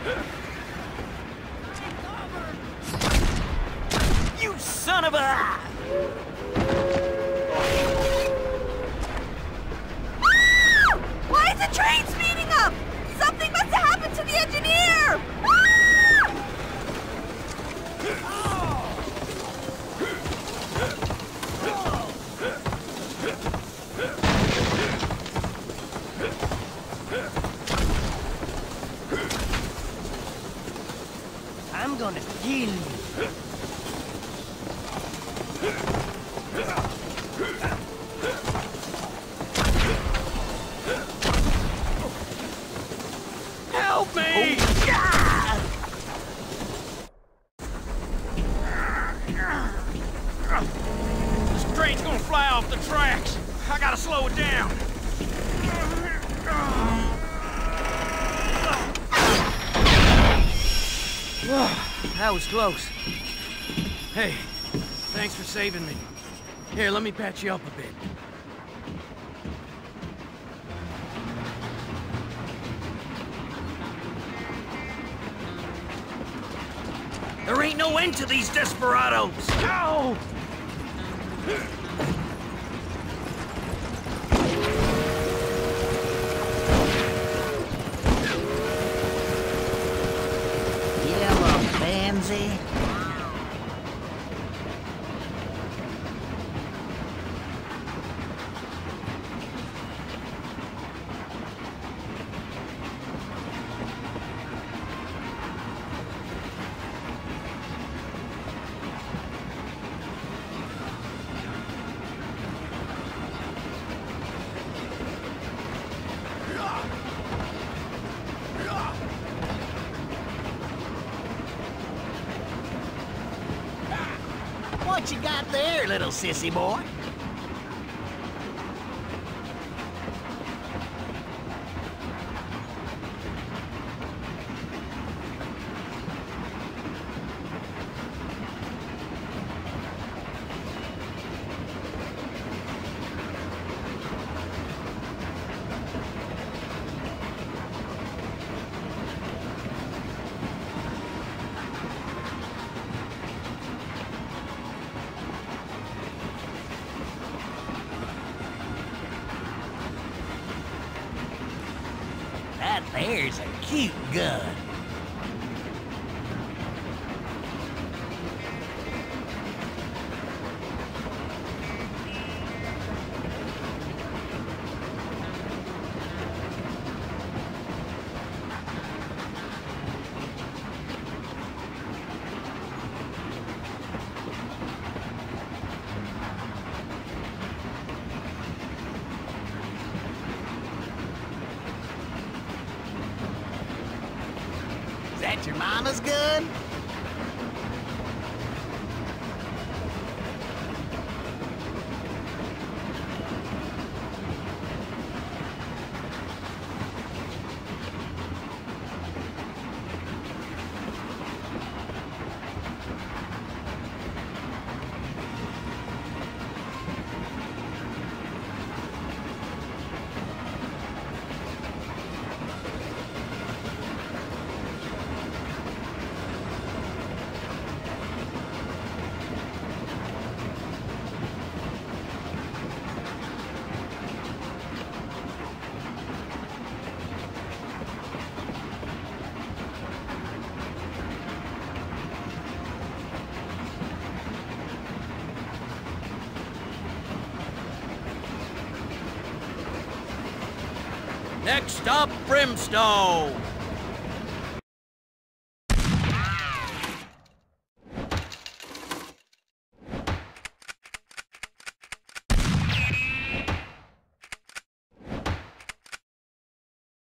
You son of a... Why is the train speeding up? Something must have happened to the engineer! I'm gonna kill you. Help me! This train's gonna fly off the tracks. I gotta slow it down. That was close. Hey, thanks for saving me. Here, let me patch you up a bit. There ain't no end to these desperados! Ow! Pansy. What you got there, little sissy boy? That there's a cute gun. Is that your mama's gun? Next stop, Brimstone.